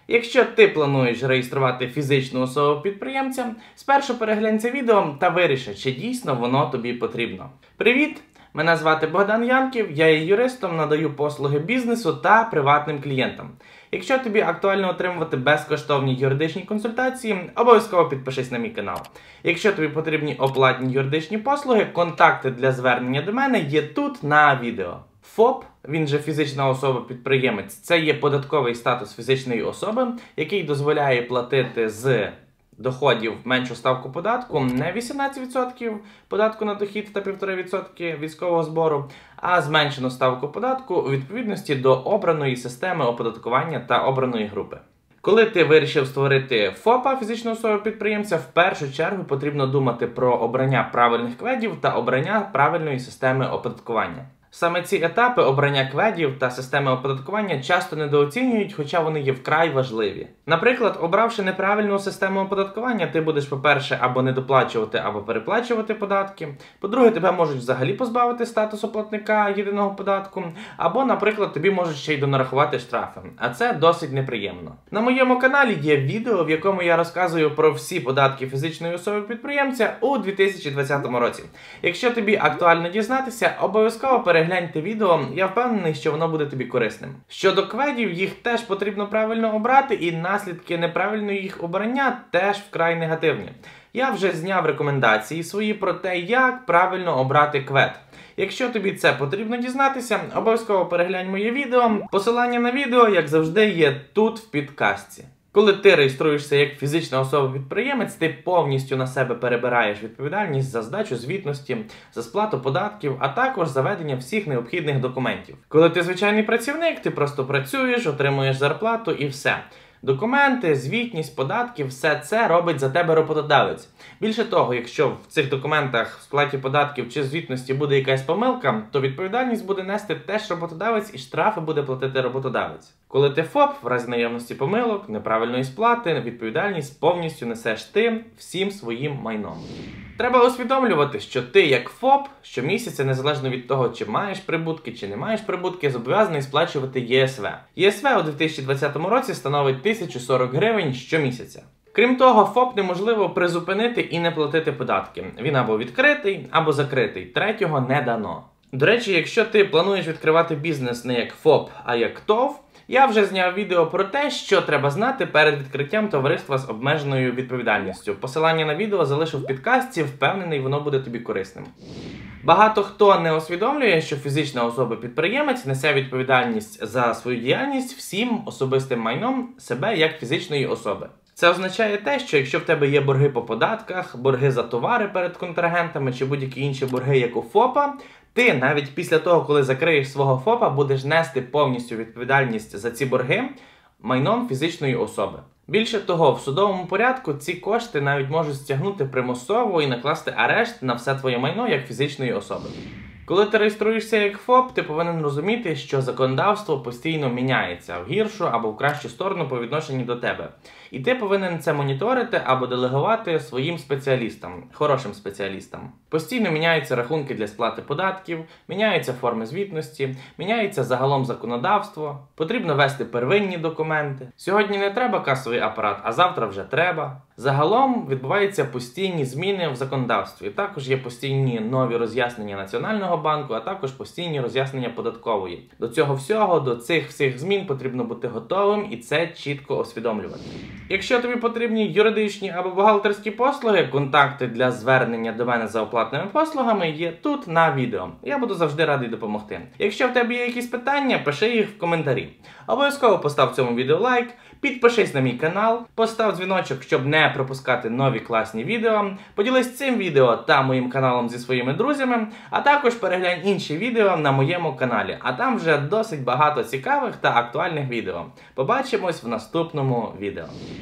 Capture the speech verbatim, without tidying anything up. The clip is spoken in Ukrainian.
Якщо ти плануєш реєструвати фізичну особу-підприємця, спершу переглянь це відео та виріши, чи дійсно воно тобі потрібно. Привіт! Мене звати Богдан Янків, я є юристом, надаю послуги бізнесу та приватним клієнтам. Якщо тобі актуально отримувати безкоштовні юридичні консультації, обов'язково підпишись на мій канал. Якщо тобі потрібні оплатні юридичні послуги, контакти для звернення до мене є тут на відео. ФОП, він же фізична особа-підприємець, це є податковий статус фізичної особи, який дозволяє платити з доходів меншу ставку податку не вісімнадцять відсотків податку на дохід та п'ять відсотків відсотки військового збору, а зменшену ставку податку у відповідності до обраної системи оподаткування та обраної групи. Коли ти вирішив створити ФОПа, фізичну особу-підприємця, в першу чергу потрібно думати про обрання правильних кведів та обрання правильної системи оподаткування. Саме ці етапи обрання кведів та системи оподаткування часто недооцінюють, хоча вони є вкрай важливі. Наприклад, обравши неправильну систему оподаткування, ти будеш, по-перше, або недоплачувати, або переплачувати податки. По-друге, тебе можуть взагалі позбавити статусу платника єдиного податку. Або, наприклад, тобі можуть ще й донарахувати штрафи. А це досить неприємно. На моєму каналі є відео, в якому я розказую про всі податки фізичної особи-підприємця у дві тисячі двадцятому році. Якщо тобі актуально дізнатися, обов'язково переглянь Гляньте відео, я впевнений, що воно буде тобі корисним. Щодо кведів, їх теж потрібно правильно обрати, і наслідки неправильного їх обрання теж вкрай негативні. Я вже зняв рекомендації свої про те, як правильно обрати квед. Якщо тобі це потрібно дізнатися, обов'язково переглянь моє відео. Посилання на відео, як завжди, є тут в підказці. Коли ти реєструєшся як фізична особа-підприємець, ти повністю на себе перебираєш відповідальність за здачу звітності, за сплату податків, а також за ведення всіх необхідних документів. Коли ти звичайний працівник, ти просто працюєш, отримуєш зарплату і все. Документи, звітність, податки – все це робить за тебе роботодавець. Більше того, якщо в цих документах в сплаті податків чи звітності буде якась помилка, то відповідальність буде нести теж роботодавець і штрафи буде платити роботодавець. Коли ти ФОП, в разі наявності помилок, неправильної сплати, відповідальність повністю несеш ти всім своїм майном. Треба усвідомлювати, що ти як ФОП щомісяця, незалежно від того, чи маєш прибутки, чи не маєш прибутки, зобов'язаний сплачувати ЄСВ. ЄСВ у дві тисячі двадцятому році становить тисячу сорок гривень щомісяця. Крім того, ФОП неможливо призупинити і не платити податки. Він або відкритий, або закритий. Третього не дано. До речі, якщо ти плануєш відкривати бізнес не як ФОП, а як ТОВ, я вже зняв відео про те, що треба знати перед відкриттям товариства з обмеженою відповідальністю. Посилання на відео залишу в підкастці, впевнений, воно буде тобі корисним. Багато хто не усвідомлює, що фізична особа-підприємець несе відповідальність за свою діяльність всім особистим майном себе як фізичної особи. Це означає те, що якщо в тебе є борги по податках, борги за товари перед контрагентами чи будь-які інші борги, як у ФОПа, ти навіть після того, коли закриєш свого ФОПа, будеш нести повністю відповідальність за ці борги майном фізичної особи. Більше того, в судовому порядку ці кошти навіть можуть стягнути примусово і накласти арешт на все твоє майно як фізичної особи. Коли ти реєструєшся як ФОП, ти повинен розуміти, що законодавство постійно міняється в гіршу або в кращу сторону по відношенню до тебе. І ти повинен це моніторити або делегувати своїм спеціалістам, хорошим спеціалістам. Постійно міняються рахунки для сплати податків, міняються форми звітності, міняється загалом законодавство, потрібно вести первинні документи. Сьогодні не треба касовий апарат, а завтра вже треба. Загалом відбуваються постійні зміни в законодавстві. Також є постійні нові роз'яснення Національного банку, а також постійні роз'яснення податкової. До цього всього, до цих всіх змін потрібно бути готовим і це чітко усвідомлювати. Якщо тобі потрібні юридичні або бухгалтерські послуги, контакти для звернення до мене за оплатними послугами є тут на відео. Я буду завжди радий допомогти. Якщо в тебе є якісь питання, пиши їх в коментарі. Обов'язково постав цьому відео лайк, підпишись на мій канал, постав дзвіночок, щоб не пропускати нові класні відео, поділись цим відео та моїм каналом зі своїми друзями, а також переглянь інші відео на моєму каналі, а там вже досить багато цікавих та актуальних відео. Побачимось в наступному відео.